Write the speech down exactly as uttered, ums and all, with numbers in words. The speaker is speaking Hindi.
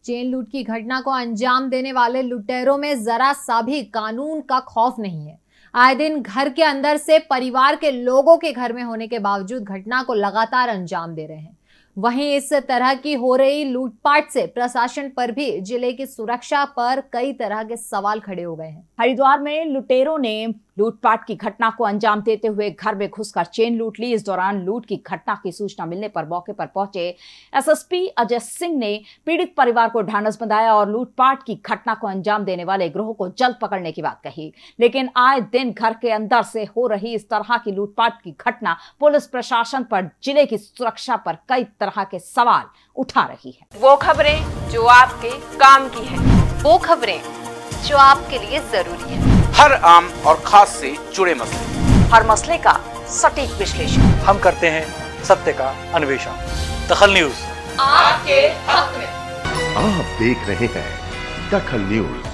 चेन लूट की घटना को अंजाम देने वाले लुटेरों में जरा सा भी कानून का खौफ नहीं है। आए दिन घर के अंदर से परिवार के लोगों के घर में होने के बावजूद घटना को लगातार अंजाम दे रहे हैं। वहीं इस तरह की हो रही लूटपाट से प्रशासन पर भी जिले की सुरक्षा पर कई तरह के सवाल खड़े हो गए हैं। हरिद्वार में लुटेरों ने लूटपाट की घटना को अंजाम देते हुए घर में घुसकर चेन लूट ली। इस दौरान लूट की घटना की सूचना मिलने पर मौके पर पहुंचे एसएसपी अजय सिंह ने पीड़ित परिवार को ढांढस बंधाया और लूटपाट की घटना को अंजाम देने वाले गिरोह को जल्द पकड़ने की बात कही। लेकिन आए दिन घर के अंदर से हो रही इस तरह की लूटपाट की घटना पुलिस प्रशासन पर जिले की सुरक्षा पर कई तरह के सवाल उठा रही है। वो खबरें जो आपके काम की है, वो खबरें जो आपके लिए जरूरी है, हर आम और खास से जुड़े मसले, हर मसले का सटीक विश्लेषण हम करते हैं, सत्य का अन्वेषण। दखल न्यूज आपके हक में। आप देख रहे हैं दखल न्यूज।